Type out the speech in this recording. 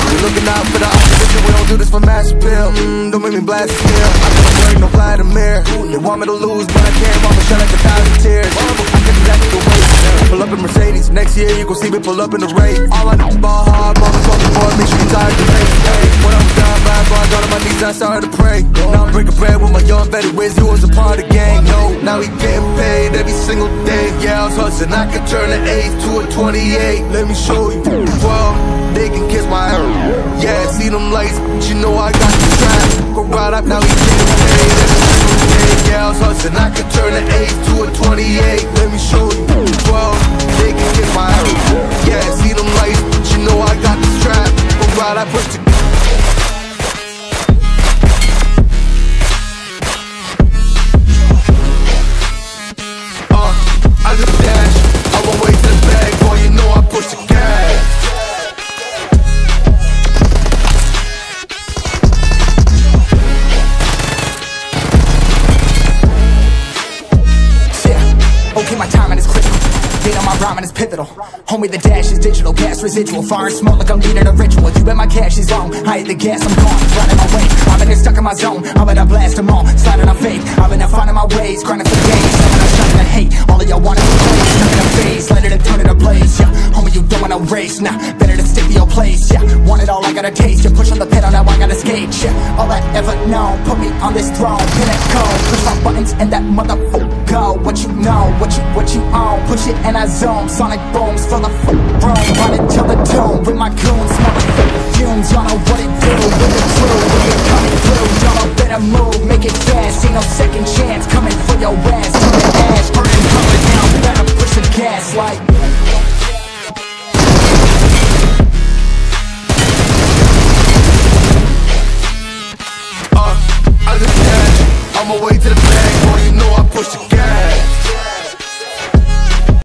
We're looking out for the opposition, we don't do this for mass appeal. Don't make me blast it here. I couldn't break no Vladimir. They want me to lose, but I can't. Mama shed like 1,000 tears. I can exactly the weight. Pull up in Mercedes, next year you gon' see me pull up in the race. All I know is ball hard, mama told me, boy, make sure you tired to race. When I was down bad, boy, I got on my knees, I started to pray. Now I'm breaking bread with my young vet, Wiz, he was a part of the gang. No, now he getting paid every single day. Yeah, I was hustling, I could turn an 8 to a 28. Let me show you. 12, they can kiss my hair. Yeah, see them lights, but you know I got the strap. Go right up, now he getting paid every single day. Yeah, I was hustling, I could turn an 8 to a 28. Let me show you. 12, they can kiss my hair. Yeah, see them lights, but you know I got the strap. Go right up, push the I just dash, I won't wait to the bag, boy, you know I push the gas. Yeah, okay, my timing is critical. Beat on my rhyming is pivotal. Homie, the dash is digital, gas residual. Fire and smoke like I'm leading a ritual. You bet my cash is long, I hit the gas, I'm gone, running my way. I've been here stuck in my zone, I'm gonna blast them all, sliding on faith. I've been there finding my ways, grinding for gains, never not shutting the hate. All of y'all wanted to play, stuck in a phase, letting it turn in a blaze. Yeah, homie, you don't wanna race, nah, better to stick to your place. Yeah, want it all, I gotta taste. You push on the pedal, now I gotta skate. Yeah, all I ever know, put me on this throne, pinnacle. Push my buttons and that motherfucker go. What you know, what you own, push it and I zone. Sonic booms for the room, run it till the tomb with my goons, motherfucking fumes. Y'all know what it do, with the crew, when you're coming through. Y'all better move, make it fast, ain't no second chance. Coming for your ass, turn the ash, burning, coming down, better push the gas like. I just dash, on my way to the bag, boy, you know I push the